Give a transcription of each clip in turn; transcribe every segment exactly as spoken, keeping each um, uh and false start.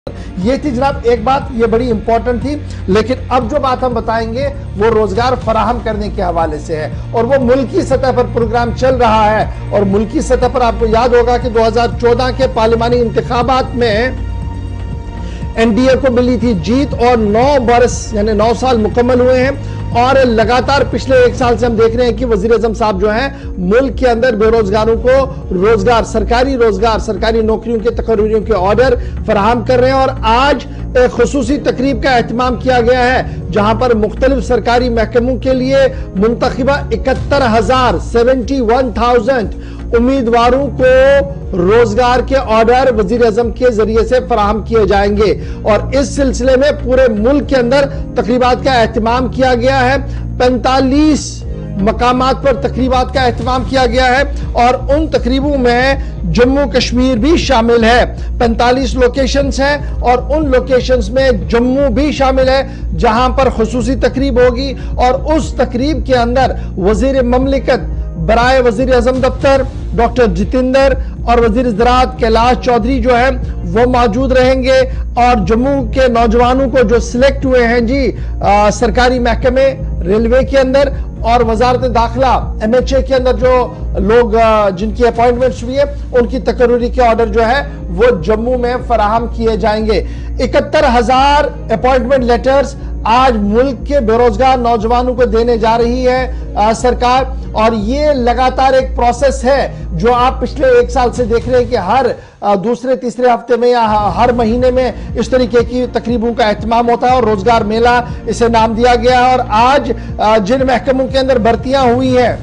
یہ تھی جناب ایک بات، یہ بڑی امپورٹنٹ تھی، لیکن اب جو بات ہم بتائیں گے وہ روزگار فراہم کرنے کے حوالے سے ہے اور وہ ملکی سطح پر پروگرام چل رہا ہے۔ اور ملکی سطح پر آپ کو یاد ہوگا کہ دو ہزار چودہ کے پارلیمانی انتخابات میں این ڈی اے کو ملی تھی جیت اور نو برس یعنی نو سال مکمل ہوئے ہیں اور لگاتار پچھلے ایک سال سے ہم دیکھ رہے ہیں کہ وزیر اعظم صاحب جو ہیں ملک کے اندر بے روزگاروں کو روزگار، سرکاری روزگار، سرکاری نوکریوں کے تقرریوں کے آرڈر فراہم کر رہے ہیں۔ اور آج ایک خصوصی تقریب کا اہتمام کیا گیا ہے جہاں پر مختلف سرکاری محکموں کے لیے منتخبہ اکہتر ہزار سیونٹی ون تھاؤزینڈ امیدواروں کو روزگار کے آرڈر وزیر اعظم کے ذریعے سے فراہم کیے جائیں گے اور اس سلسلے میں پورے ملک کے اندر تقریبات کا اہتمام کیا گیا ہے۔ پینتالیس مقامات پر تقریبات کا اہتمام کیا گیا ہے اور ان تقریبوں میں جموں کشمیر بھی شامل ہے۔ پینتالیس لوکیشنز ہیں اور ان لوکیشنز میں جموں بھی شامل ہے جہاں پر خصوصی تقریب ہوگی اور اس تقریب کے اندر وزیر مملکت برائے وزیر اعظم دفتر ڈاکٹر جتیندر اور وزیر زراعت کیلاش چودھری جو ہیں وہ موجود رہیں گے اور جموں کے نوجوانوں کو جو سلیکٹ ہوئے ہیں جی سرکاری محکمے ریلوے کے اندر اور وزارت داخلہ ایم ایچ اے کے اندر جو لوگ جن کی اپوائنٹمنٹس ہوئی ہے ان کی تقرری کے آرڈر جو ہے وہ جموں میں فراہم کیے جائیں گے۔ اکہتر ہزار اپوائنٹمنٹ لیٹرز آج ملک کے بے روزگار نوجوانوں کو دینے جا رہی ہے سرکار اور یہ لگاتار ایک پروسیس ہے جو آپ پچھلے ایک سال سے دیکھ رہے ہیں کہ ہر دوسرے تیسرے ہفتے میں یا ہر مہینے میں اس طریقے کی تقریبوں کا اہتمام ہوتا ہے اور روزگار میلہ اسے نام دیا گیا ہے۔ اور آج جن محکموں کے اندر بھرتیاں ہوئی ہیں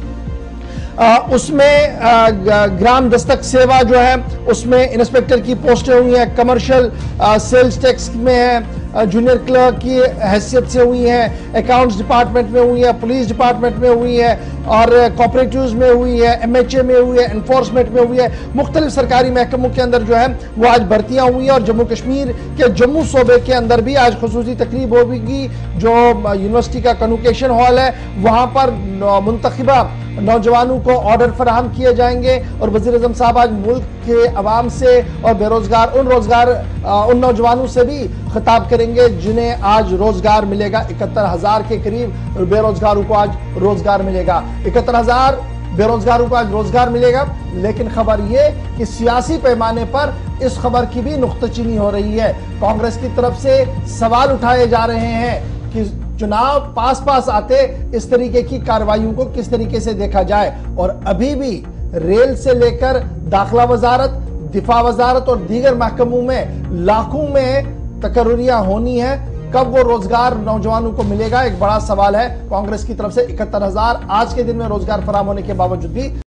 اس میں گرام دستک سیوا جو ہے اس میں انسپیکٹر کی پوسٹیں ہوئی ہیں، کمرشل سیلز ٹیکس میں ہے، جونیئر کلرک کی حیثیت سے ہوئی ہیں، اکاؤنٹس ڈپارٹمنٹ میں ہوئی ہے، پولیس ڈپارٹمنٹ میں ہوئی ہے اور کوپریٹیوز میں ہوئی ہے، ایم ایچ اے میں ہوئی ہے، انفورسمنٹ میں ہوئی ہے۔ مختلف سرکاری محکموں کے اندر جو ہے وہ آج بھرتیاں ہوئی ہیں اور جموں کشمیر کے جموں صوبے کے اندر بھی آج خصوصی تقریب ہوگی جو یونیورسٹی کا کنوکیشن ہال ہے وہاں پر منتخبہ نوجوانوں کو آرڈر فراہم کیے جائیں گے اور وزیر اعظم صاحب آج ملک کے عوام سے اور بے روزگار ان روزگار ان نوجوانوں سے بھی خطاب کریں گے جنہیں آج روزگار ملے گا۔ اکہتر ہزار کے قریب بے روزگاروں کو آج روزگار ملے گا، اکہتر ہزار بے روزگاروں کو آج روزگار ملے گا۔ لیکن خبر یہ کہ سیاسی پیمانے پر اس خبر کی بھی نکتہ چینی ہو رہی ہے، کانگریس کی طرف سے سوال اٹھائے جا رہے ہیں کہ چناؤ پاس پاس آتے اس طریقے کی کاروائیوں کو کس طریقے سے دیکھا جائے اور ابھی بھی ریل سے لے کر داخلہ وزارت، دفاع وزارت اور دیگر محکموں میں لاکھوں میں تقرریاں ہونی ہیں، کب وہ روزگار نوجوانوں کو ملے گا ایک بڑا سوال ہے۔ کانگریس کی طرف سے اکہتر ہزار آج کے دن میں روزگار فراہم ہونے کے باوجود بھی